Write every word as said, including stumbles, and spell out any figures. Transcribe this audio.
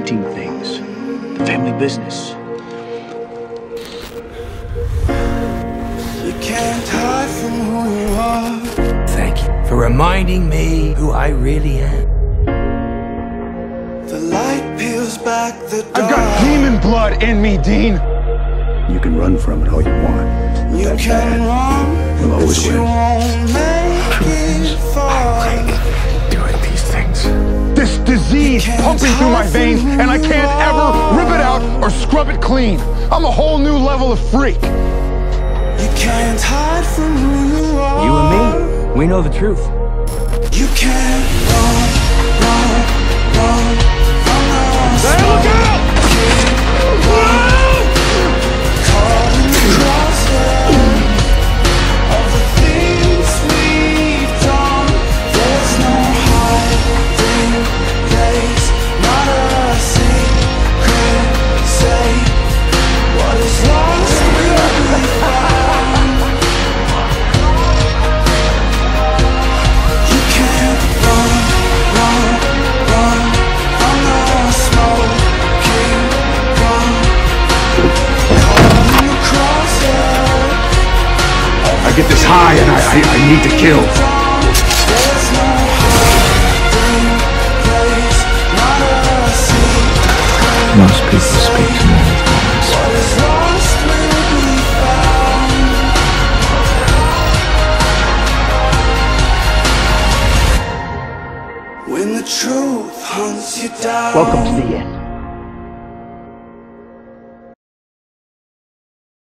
routine things. The family business. You can't hide from who you are. Thank you for reminding me who I really am. The light peels back the dark. I've got demon blood in me, Dean. You can run from it all you want. But You that can bad run, will always but you win. won't make it far. Doing these things. This disease pumping through my veins, and I can't ever rip it out or scrub it clean. I'm a whole new level of freak. You can't hide from who you are. You and me, we know the truth. You can't run, run, run from the Hey, look out! caught in the crosshair of the things we've done. There's no hiding place, not a secret safe. What is lost will be found. You can't run, run, run from the smoking gun. Caught in the crosshair. I get this high and I, I, I need to kill. There's no hiding place, not a secret. Most people speak to me with lies. What is lost will be found. When the truth hunts you down. Welcome to the end.